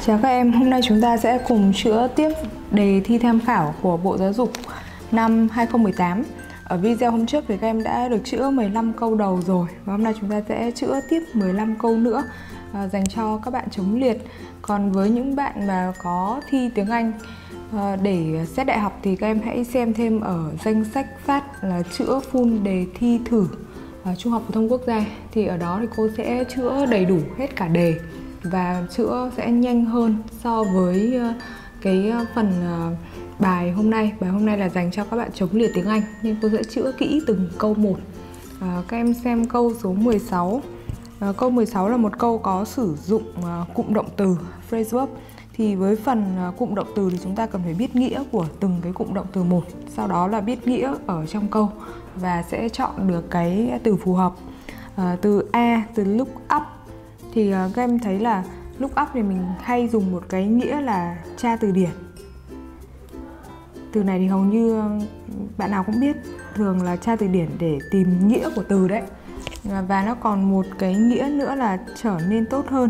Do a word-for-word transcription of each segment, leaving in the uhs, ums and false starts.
Chào các em, hôm nay chúng ta sẽ cùng chữa tiếp đề thi tham khảo của Bộ Giáo dục năm hai không một tám. Ở video hôm trước thì các em đã được chữa mười lăm câu đầu rồi, và hôm nay chúng ta sẽ chữa tiếp mười lăm câu nữa à, dành cho các bạn chống liệt. Còn với những bạn mà có thi tiếng Anh à, để xét đại học thì các em hãy xem thêm ở danh sách phát là chữa full đề thi thử à, Trung học phổ thông quốc gia. Thì ở đó thì cô sẽ chữa đầy đủ hết cả đề và chữa sẽ nhanh hơn so với cái phần bài hôm nay. Bài hôm nay là dành cho các bạn chống liệt tiếng Anh nên cô sẽ chữa kỹ từng câu một. À, các em xem câu số mười sáu. À, câu mười sáu là một câu có sử dụng uh, cụm động từ phrase verb. Thì với phần uh, cụm động từ thì chúng ta cần phải biết nghĩa của từng cái cụm động từ một, sau đó là biết nghĩa ở trong câu và sẽ chọn được cái từ phù hợp. À, từ A, từ look up thì uh, các em thấy là look up thì mình hay dùng một cái nghĩa là tra từ điển. Từ này thì hầu như uh, bạn nào cũng biết, thường là tra từ điển để tìm nghĩa của từ đấy. uh, Và nó còn một cái nghĩa nữa là trở nên tốt hơn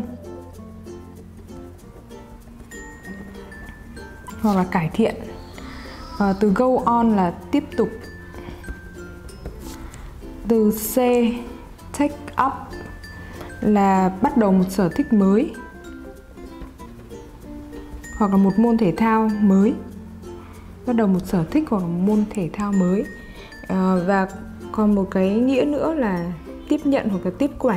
hoặc là cải thiện. uh, Từ go on là tiếp tục. Từ C, take up là bắt đầu một sở thích mới hoặc là một môn thể thao mới. Bắt đầu một sở thích hoặc là một môn thể thao mới. à, Và còn một cái nghĩa nữa là tiếp nhận hoặc là tiếp quản.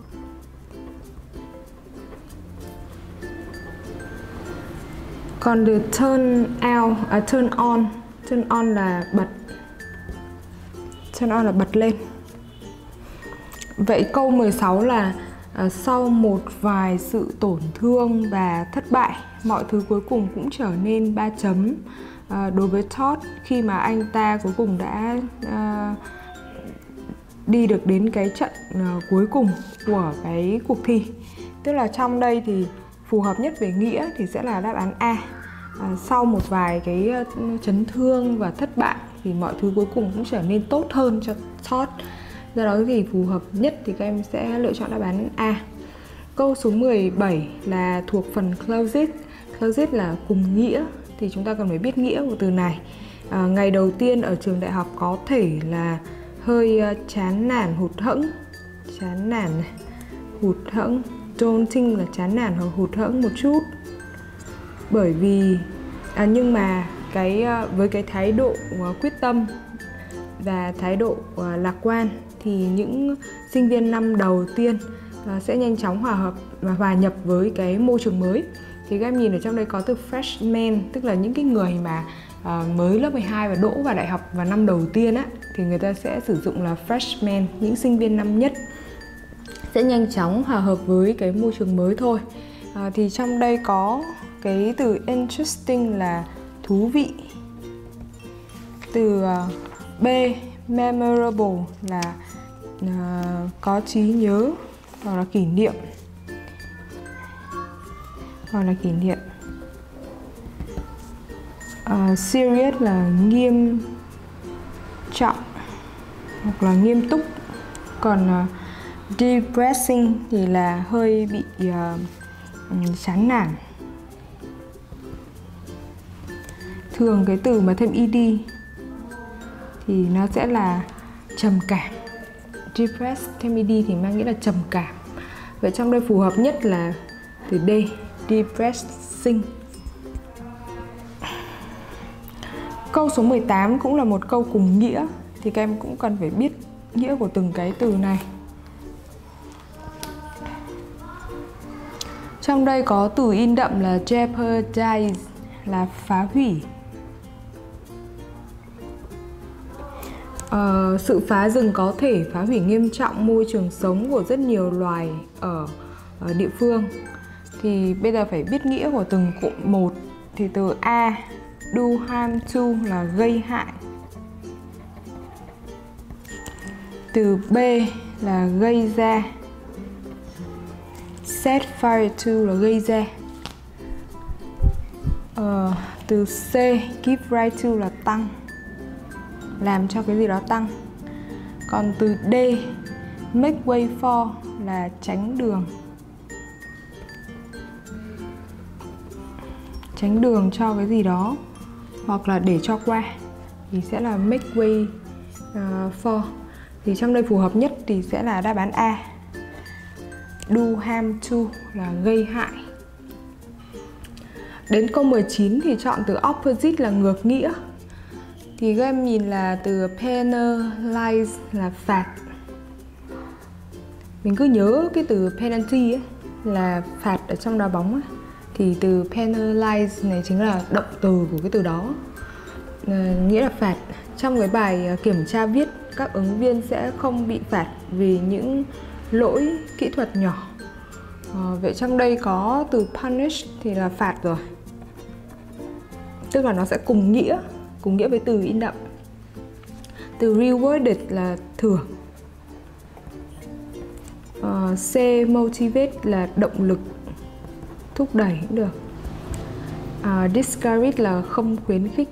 Còn từ turn out, à, turn on Turn on là bật. Turn on là bật lên. Vậy câu mười sáu là à, sau một vài sự tổn thương và thất bại, mọi thứ cuối cùng cũng trở nên ba chấm à, đối với Todd khi mà anh ta cuối cùng đã à, đi được đến cái trận à, cuối cùng của cái cuộc thi. Tức là trong đây thì phù hợp nhất về nghĩa thì sẽ là đáp án A. à, Sau một vài cái chấn thương và thất bại thì mọi thứ cuối cùng cũng trở nên tốt hơn cho Todd. Do đó thì phù hợp nhất thì các em sẽ lựa chọn đáp án A. Câu số mười bảy là thuộc phần clauses. Clauses là cùng nghĩa thì chúng ta cần phải biết nghĩa của từ này. à, Ngày đầu tiên ở trường đại học có thể là hơi uh, chán nản, hụt hẫng. Chán nản này, hụt hẫng. Daunting là chán nản hoặc hụt hẫng một chút. Bởi vì à, nhưng mà cái uh, với cái thái độ uh, quyết tâm và thái độ uh, lạc quan thì những sinh viên năm đầu tiên uh, sẽ nhanh chóng hòa hợp và hòa nhập với cái môi trường mới. Thì các em nhìn ở trong đây có từ freshman, tức là những cái người mà uh, mới lớp mười hai và đỗ vào đại học vào năm đầu tiên á, thì người ta sẽ sử dụng là freshman, những sinh viên năm nhất sẽ nhanh chóng hòa hợp với cái môi trường mới thôi. uh, Thì trong đây có cái từ interesting là thú vị. Từ uh, B, memorable là uh, có trí nhớ hoặc là kỷ niệm. Hoặc là kỷ niệm. uh, Serious là nghiêm trọng hoặc là nghiêm túc. Còn uh, depressing thì là hơi bị uh, chán nản. Thường cái từ mà thêm ed thì nó sẽ là trầm cảm. Depressed thêm ed thì mang nghĩa là trầm cảm. Vậy trong đây phù hợp nhất là từ D, depressing. Câu số mười tám cũng là một câu cùng nghĩa thì các em cũng cần phải biết nghĩa của từng cái từ này. Trong đây có từ in đậm là jeopardize là phá hủy. Ờ, sự phá rừng có thể phá hủy nghiêm trọng môi trường sống của rất nhiều loài ở, ở địa phương. Thì bây giờ phải biết nghĩa của từng cụm một. Thì từ A, do harm to là gây hại. Từ B là gây ra. Set fire to là gây ra. Ờ, từ C, give rise to là tăng, làm cho cái gì đó tăng. Còn từ D, make way for là tránh đường. tránh đường cho cái gì đó, hoặc là để cho qua thì sẽ là make way uh, for. Thì trong đây phù hợp nhất thì sẽ là đáp án A, do harm to là gây hại. Đến câu mười chín thì chọn từ opposite là ngược nghĩa. Thì các em nhìn là từ penalize là phạt. Mình cứ nhớ cái từ penalty ấy, là phạt ở trong đá bóng ấy. Thì từ penalize này chính là động từ của cái từ đó, à, nghĩa là phạt. Trong cái bài kiểm tra viết, các ứng viên sẽ không bị phạt vì những lỗi kỹ thuật nhỏ. à, Vậy trong đây có từ punish thì là phạt rồi, tức là nó sẽ cùng nghĩa, cùng nghĩa với từ in đậm. Từ rewarded là thưởng. uh, C, motivate là động lực, thúc đẩy cũng được. uh, Discourage là không khuyến khích.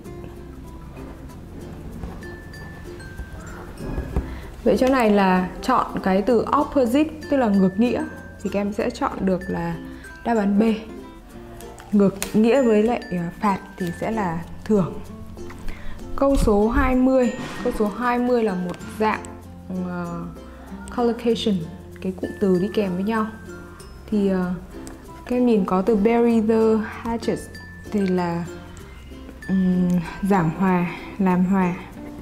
Vậy chỗ này là chọn cái từ opposite, tức là ngược nghĩa, thì các em sẽ chọn được là đáp án B. Ngược nghĩa với lại phạt thì sẽ là thưởng. Câu số hai mươi. Câu số hai mươi là một dạng uh, collocation, cái cụm từ đi kèm với nhau. Thì uh, các em nhìn có từ bury the hatchet thì là um, giảng hòa, làm hòa.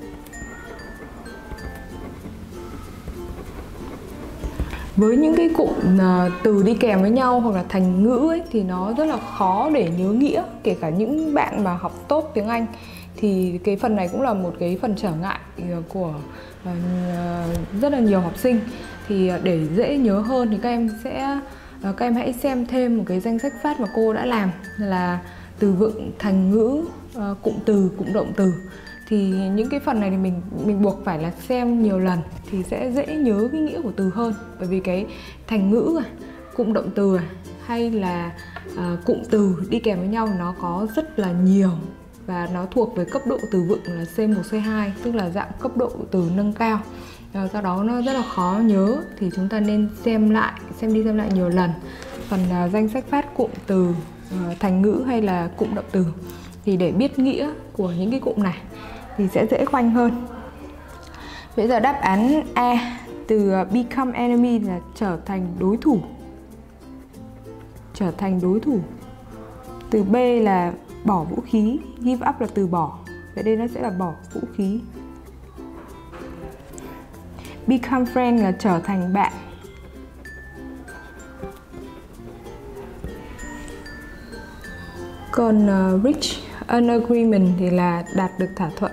Với những cái cụm uh, từ đi kèm với nhau hoặc là thành ngữ ấy, thì nó rất là khó để nhớ nghĩa. Kể cả những bạn mà học tốt tiếng Anh thì cái phần này cũng là một cái phần trở ngại của uh, rất là nhiều học sinh. Thì uh, để dễ nhớ hơn thì các em sẽ uh, các em hãy xem thêm một cái danh sách phát mà cô đã làm, là từ vựng, thành ngữ, uh, cụm từ, cụm động từ. Thì những cái phần này thì mình mình buộc phải là xem nhiều lần thì sẽ dễ nhớ cái nghĩa của từ hơn. Bởi vì cái thành ngữ à, cụm động từ à, hay là à, cụm từ đi kèm với nhau nó có rất là nhiều, và nó thuộc về cấp độ từ vựng là C một, C hai, tức là dạng cấp độ từ nâng cao. À, do đó nó rất là khó nhớ, thì chúng ta nên xem lại, xem đi xem lại nhiều lần phần à, danh sách phát cụm từ, à, thành ngữ hay là cụm động từ, thì để biết nghĩa của những cái cụm này thì sẽ dễ khoanh hơn. Bây giờ đáp án A, từ become enemy là trở thành đối thủ. Trở thành đối thủ. Từ B là bỏ vũ khí, give up là từ bỏ. Vậy đây nó sẽ là bỏ vũ khí. Become friend là trở thành bạn. Còn uh, reach an agreement thì là đạt được thỏa thuận.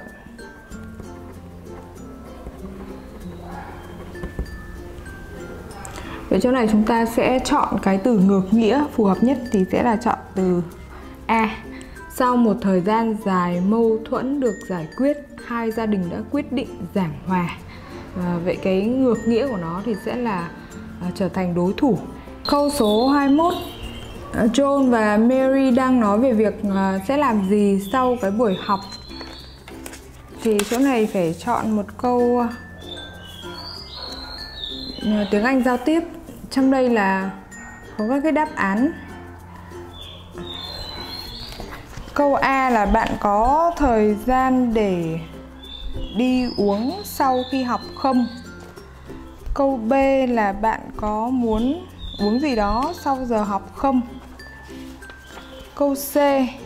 Ở chỗ này chúng ta sẽ chọn cái từ ngược nghĩa phù hợp nhất thì sẽ là chọn từ A. Sau một thời gian dài mâu thuẫn được giải quyết, hai gia đình đã quyết định giảng hòa. À, vậy cái ngược nghĩa của nó thì sẽ là à, trở thành đối thủ. Câu số hai mươi mốt. John và Mary đang nói về việc uh, sẽ làm gì sau cái buổi học. Thì chỗ này phải chọn một câu uh, tiếng Anh giao tiếp. Trong đây là có các cái đáp án. Câu A là bạn có thời gian để đi uống sau khi học không? Câu B là bạn có muốn uống gì đó sau giờ học không? Câu C,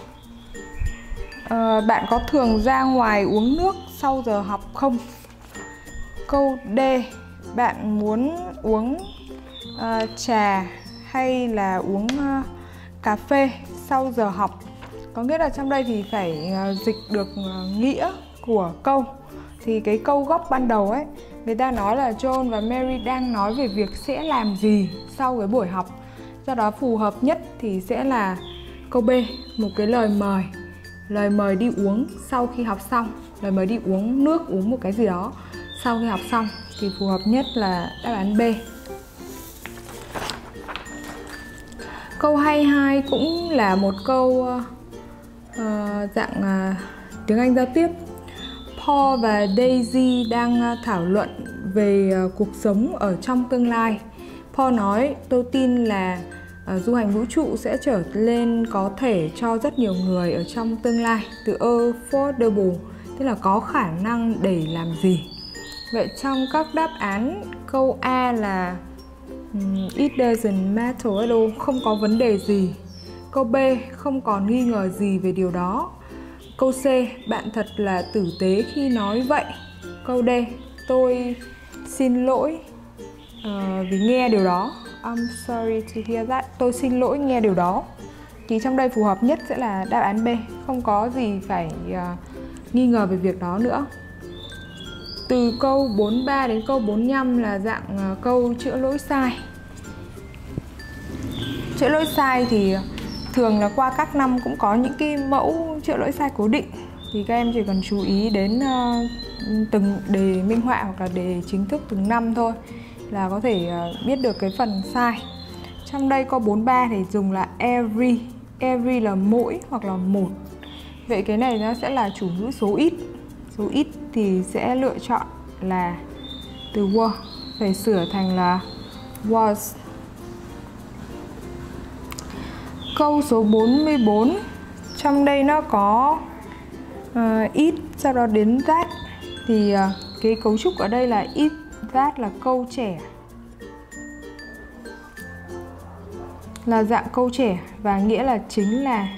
à, bạn có thường ra ngoài uống nước sau giờ học không? Câu D, bạn muốn uống uh, trà hay là uống uh, cà phê sau giờ học? Có nghĩa là trong đây thì phải uh, dịch được uh, nghĩa của câu. Thì cái câu gốc ban đầu ấy, người ta nói là John và Mary đang nói về việc sẽ làm gì sau cái buổi học. Do đó phù hợp nhất thì sẽ là câu B, một cái lời mời. Lời mời đi uống sau khi học xong. Lời mời đi uống nước, uống một cái gì đó sau khi học xong. Thì phù hợp nhất là đáp án B. Câu hai mươi hai cũng là một câu uh, dạng uh, tiếng Anh giao tiếp. Paul và Daisy đang thảo luận về cuộc sống ở trong tương lai. Paul nói, tôi tin là uh, du hành vũ trụ sẽ trở lên có thể cho rất nhiều người ở trong tương lai. Từ affordable tức là có khả năng để làm gì. Vậy trong các đáp án, câu A là um, it doesn't matter at all, không có vấn đề gì. Câu B, không còn nghi ngờ gì về điều đó. Câu C, bạn thật là tử tế khi nói vậy. Câu D, tôi xin lỗi uh, vì nghe điều đó. I'm sorry to hear that. Tôi xin lỗi nghe điều đó. Thì trong đây phù hợp nhất sẽ là đáp án B, không có gì phải uh, nghi ngờ về việc đó nữa. Từ câu bốn mươi ba đến câu bốn mươi lăm là dạng uh, câu chữa lỗi sai. Chữa lỗi sai thì thường là qua các năm cũng có những cái mẫu chữa lỗi sai cố định. Thì các em chỉ cần chú ý đến uh, từng đề minh họa hoặc là đề chính thức từng năm thôi là có thể uh, biết được cái phần sai. Trong đây câu bốn mươi ba thì dùng là every. Every là mỗi hoặc là một. Vậy cái này nó sẽ là chủ ngữ số ít. Số ít thì sẽ lựa chọn là từ were, phải sửa thành là was. Câu số bốn mươi bốn, trong đây nó có uh, it, sau đó đến that. Thì uh, cái cấu trúc ở đây là it, that là câu trẻ, là dạng câu trẻ và nghĩa là chính là.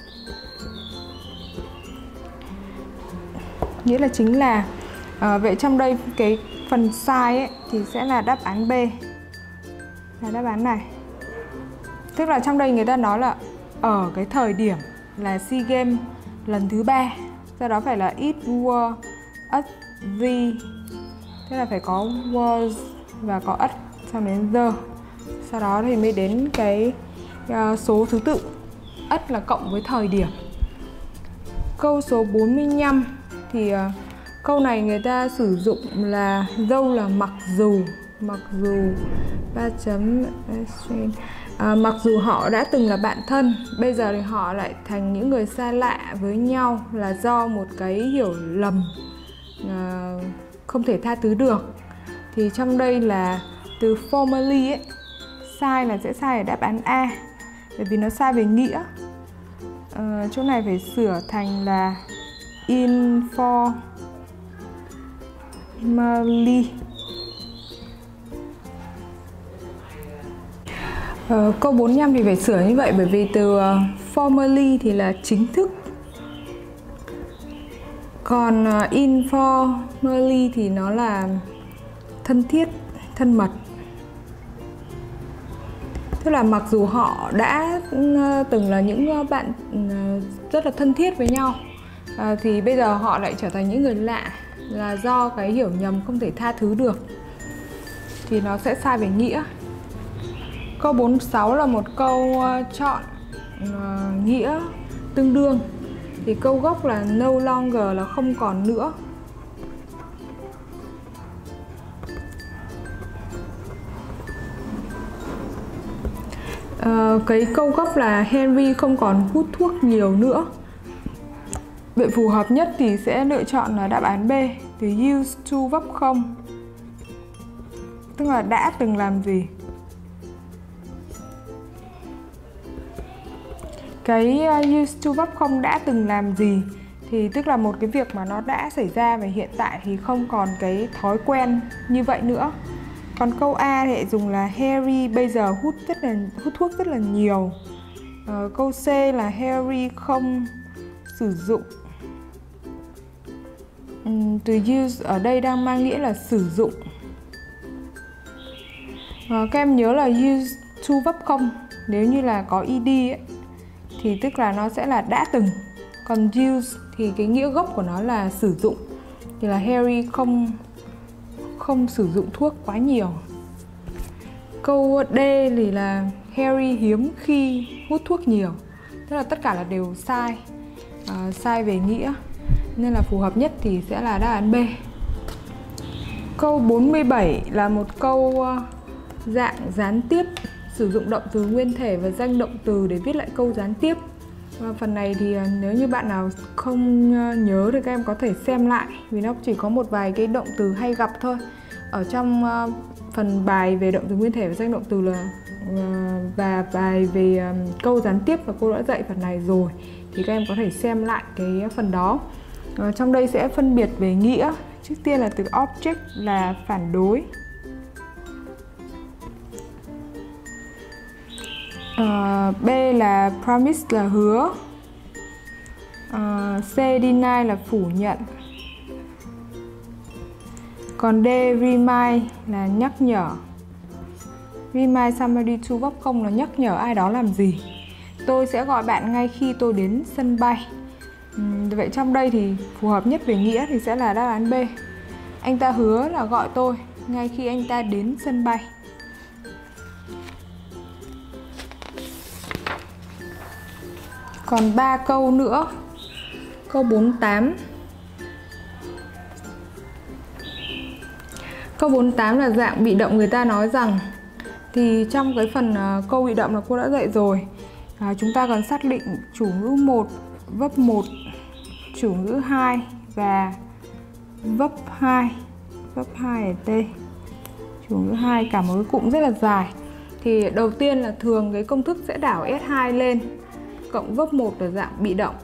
Nghĩa là chính là. À, vậy trong đây cái phần sai ấy, thì sẽ là đáp án B, là đáp án này. Tức là trong đây người ta nói là ở cái thời điểm là SEA Games lần thứ ba, do đó phải là it were at the, tức là phải có was và có at sau đến the, sau đó thì mới đến cái uh, số thứ tự. At là cộng với thời điểm. Câu số bốn mươi lăm thì uh, câu này người ta sử dụng là dâu là mặc dù. Mặc dù ba chấm à, mặc dù họ đã từng là bạn thân, bây giờ thì họ lại thành những người xa lạ với nhau là do một cái hiểu lầm à, không thể tha thứ được. Thì trong đây là từ formerly ấy, sai là sẽ sai ở đáp án A, bởi vì nó sai về nghĩa. À, chỗ này phải sửa thành là informally. Uh, câu bốn mươi lăm thì phải sửa như vậy, bởi vì từ uh, formally thì là chính thức, còn uh, informally thì nó là thân thiết, thân mật. Tức là mặc dù họ đã uh, từng là những uh, bạn uh, rất là thân thiết với nhau, uh, thì bây giờ họ lại trở thành những người lạ là do cái hiểu nhầm không thể tha thứ được, thì nó sẽ sai về nghĩa. Câu bốn mươi sáu là một câu uh, chọn uh, nghĩa tương đương. Thì câu gốc là no longer là không còn nữa. Uh, cái câu gốc là Henry không còn hút thuốc nhiều nữa. Vậy phù hợp nhất thì sẽ lựa chọn là đáp án B, từ used to vấp không, tức là đã từng làm gì. Cái used to vấp không đã từng làm gì thì tức là một cái việc mà nó đã xảy ra và hiện tại thì không còn cái thói quen như vậy nữa. Còn câu A thì dùng là Harry bây giờ hút rất là hút thuốc rất là nhiều. À, câu C là Harry không sử dụng. uhm, từ use ở đây đang mang nghĩa là sử dụng. À, các em nhớ là used to vấp không nếu như là có ed ấy, thì tức là nó sẽ là đã từng. Còn use thì cái nghĩa gốc của nó là sử dụng, thì là Harry không không sử dụng thuốc quá nhiều. Câu D thì là Harry hiếm khi hút thuốc nhiều, tức là tất cả là đều sai, à, sai về nghĩa, nên là phù hợp nhất thì sẽ là đáp án B. Câu bốn mươi bảy là một câu dạng gián tiếp, sử dụng động từ nguyên thể và danh động từ để viết lại câu gián tiếp. Và phần này thì nếu như bạn nào không nhớ thì các em có thể xem lại, vì nó chỉ có một vài cái động từ hay gặp thôi. Ở trong phần bài về động từ nguyên thể và danh động từ là uh, và bài về um, câu gián tiếp và cô đã dạy phần này rồi, thì các em có thể xem lại cái phần đó. Uh, trong đây sẽ phân biệt về nghĩa. Trước tiên là từ object là phản đối. Uh, B là promise là hứa. Uh, C deny là phủ nhận. Còn D remind là nhắc nhở. Remind somebody to vấp không là nhắc nhở ai đó làm gì. Tôi sẽ gọi bạn ngay khi tôi đến sân bay. uhm, Vậy trong đây thì phù hợp nhất về nghĩa thì sẽ là đáp án B. Anh ta hứa là gọi tôi ngay khi anh ta đến sân bay. Còn ba câu nữa. Câu bốn mươi tám. Câu bốn mươi tám là dạng bị động người ta nói rằng. Thì trong cái phần uh, câu bị động là cô đã dạy rồi. À, chúng ta còn xác định chủ ngữ một, vấp một, chủ ngữ hai và vấp hai. Vấp hai ở T. Chủ ngữ hai cả một cái cụm rất là dài. Thì đầu tiên là thường cái công thức sẽ đảo S hai lên cộng vấp một là dạng bị động,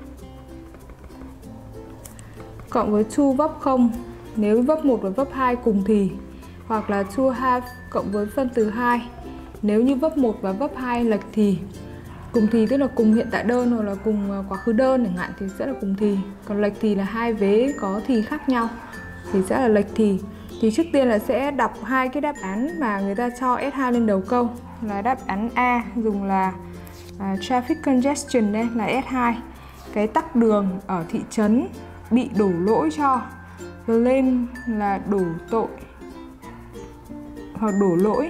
cộng với to vấp không nếu vấp một và vấp hai cùng thì, hoặc là to have cộng với phân từ hai nếu như vấp một và vấp hai lệch thì. Cùng thì tức là cùng hiện tại đơn hoặc là cùng quá khứ đơn chẳng hạn thì sẽ là cùng thì. Còn lệch thì là hai vế có thì khác nhau thì sẽ là lệch thì. Thì trước tiên là sẽ đọc hai cái đáp án mà người ta cho S hai lên đầu câu. Là đáp án A dùng là uh, traffic congestion đây là S hai. Cái tắc đường ở thị trấn bị đổ lỗi cho. Blame là đổ tội hoặc đổ lỗi.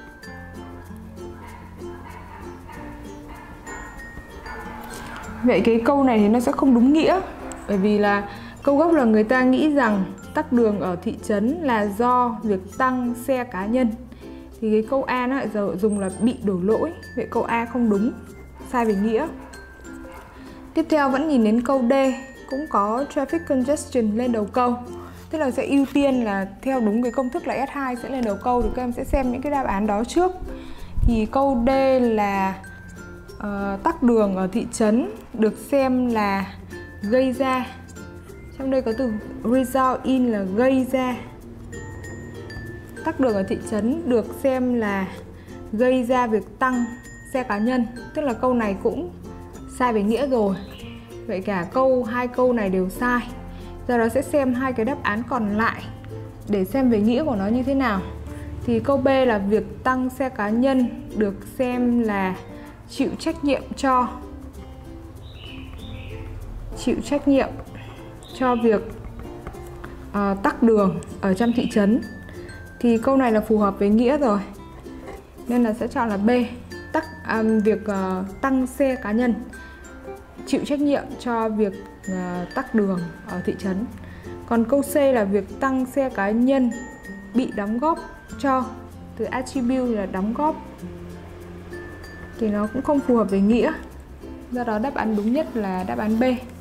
Vậy cái câu này thì nó sẽ không đúng nghĩa. Bởi vì là câu gốc là người ta nghĩ rằng tắc đường ở thị trấn là do việc tăng xe cá nhân. Thì cái câu A nó lại giờ dùng là bị đổ lỗi. Vậy câu A không đúng, sai về nghĩa. Tiếp theo vẫn nhìn đến câu D, cũng có traffic congestion lên đầu câu. Tức là sẽ ưu tiên là theo đúng cái công thức là S hai sẽ lên đầu câu, thì các em sẽ xem những cái đáp án đó trước. Thì câu D là uh, tắc đường ở thị trấn được xem là gây ra. Trong đây có từ result in là gây ra. Tắc đường ở thị trấn được xem là gây ra việc tăng xe cá nhân. Tức là câu này cũng sai về nghĩa rồi. Vậy cả câu hai câu này đều sai. Giờ đó sẽ xem hai cái đáp án còn lại để xem về nghĩa của nó như thế nào. Thì câu B là việc tăng xe cá nhân được xem là chịu trách nhiệm cho chịu trách nhiệm cho việc uh, tắc đường ở trong thị trấn. Thì câu này là phù hợp với nghĩa rồi, nên là sẽ chọn là B. Tắc um, việc uh, tăng xe cá nhân chịu trách nhiệm cho việc uh, tắc đường ở thị trấn. Còn câu C là việc tăng xe cá nhân bị đóng góp cho, từ attribute là đóng góp, thì nó cũng không phù hợp với nghĩa. Do đó đáp án đúng nhất là đáp án B.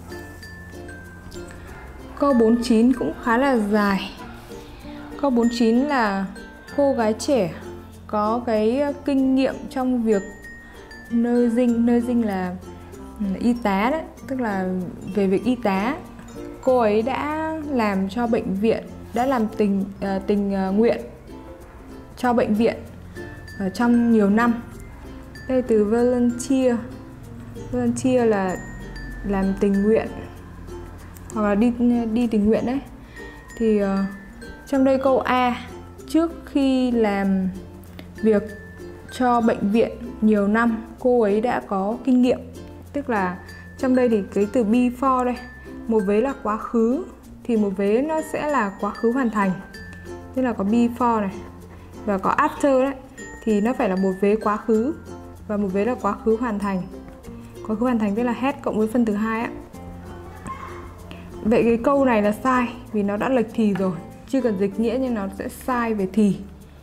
Câu bốn mươi chín cũng khá là dài. Câu bốn mươi chín là cô gái trẻ có cái kinh nghiệm trong việc nursing. Nursing là y tá đấy, tức là về việc y tá. Cô ấy đã làm cho bệnh viện, đã làm tình uh, tình uh, nguyện cho bệnh viện ở trong nhiều năm. Đây từ volunteer. Volunteer là làm tình nguyện hoặc là đi đi tình nguyện đấy. Thì uh, trong đây câu A, trước khi làm việc cho bệnh viện nhiều năm, cô ấy đã có kinh nghiệm. Tức là trong đây thì cái từ before đây, một vế là quá khứ thì một vế nó sẽ là quá khứ hoàn thành. Tức là có before này và có after đấy, thì nó phải là một vế quá khứ và một vế là quá khứ hoàn thành. Quá khứ hoàn thành tức là had cộng với phân từ hai á. Vậy cái câu này là sai vì nó đã lệch thì rồi, chưa cần dịch nghĩa nhưng nó sẽ sai về thì.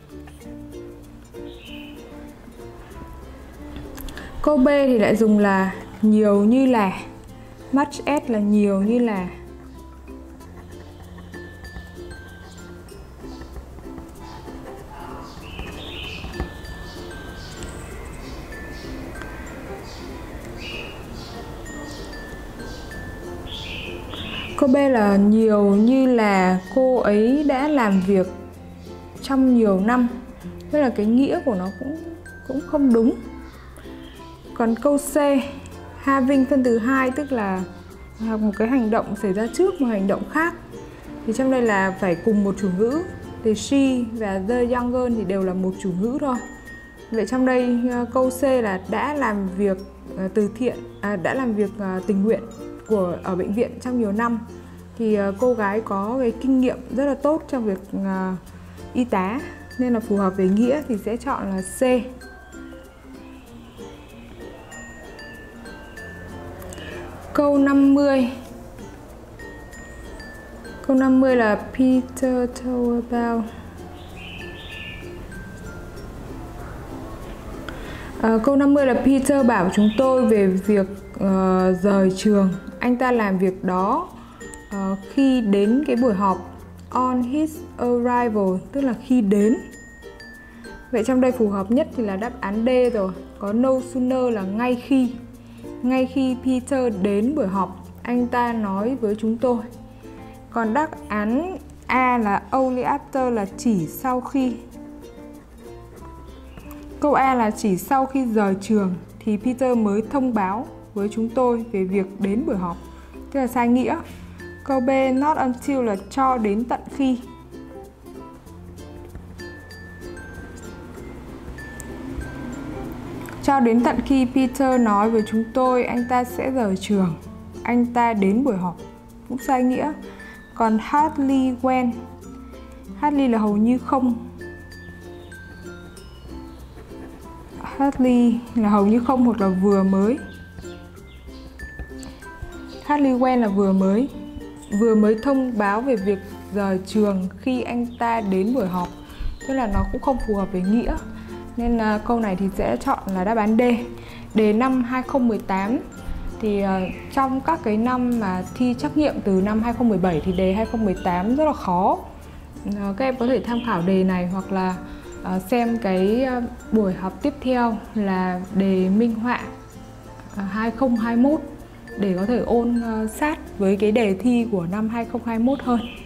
Câu B thì lại dùng là nhiều như là, much as là nhiều như là. Câu B là nhiều như là cô ấy đã làm việc trong nhiều năm. Tức là cái nghĩa của nó cũng cũng không đúng. Còn câu C, having phân từ hai tức là một cái hành động xảy ra trước một hành động khác. Thì trong đây là phải cùng một chủ ngữ. Thì she và the young girl thì đều là một chủ ngữ thôi. Vậy trong đây câu C là đã làm việc từ thiện, à, đã làm việc tình nguyện của ở bệnh viện trong nhiều năm. Thì cô gái có cái kinh nghiệm rất là tốt trong việc uh, y tá, nên là phù hợp với nghĩa thì sẽ chọn là C. Câu năm mươi. Câu năm mươi là Peter told about. À, câu năm mươi là Peter bảo chúng tôi về việc uh, rời trường. Anh ta làm việc đó uh, khi đến cái buổi họp. On his arrival tức là khi đến. Vậy trong đây phù hợp nhất thì là đáp án D rồi. Có no sooner là ngay khi. Ngay khi Peter đến buổi họp, anh ta nói với chúng tôi. Còn đáp án A là only after là chỉ sau khi. Câu A là chỉ sau khi rời trường thì Peter mới thông báo với chúng tôi về việc đến buổi họp. Tức là sai nghĩa. Câu B not until là cho đến tận khi. Cho đến tận khi Peter nói với chúng tôi anh ta sẽ rời trường, anh ta đến buổi họp, cũng sai nghĩa. Còn hardly when, hardly là hầu như không. Hardly là hầu như không hoặc là vừa mới. Hardly when là vừa mới. Vừa mới thông báo về việc rời trường khi anh ta đến buổi họp. Tức là nó cũng không phù hợp với nghĩa. Nên uh, câu này thì sẽ chọn là đáp án D. Đề năm hai không một tám thì uh, trong các cái năm mà thi trắc nghiệm từ năm hai không một bảy thì đề hai không một tám rất là khó. Uh, các em có thể tham khảo đề này hoặc là uh, xem cái uh, buổi học tiếp theo là đề minh họa uh, hai không hai mốt để có thể ôn uh, sát với cái đề thi của năm hai không hai mốt hơn.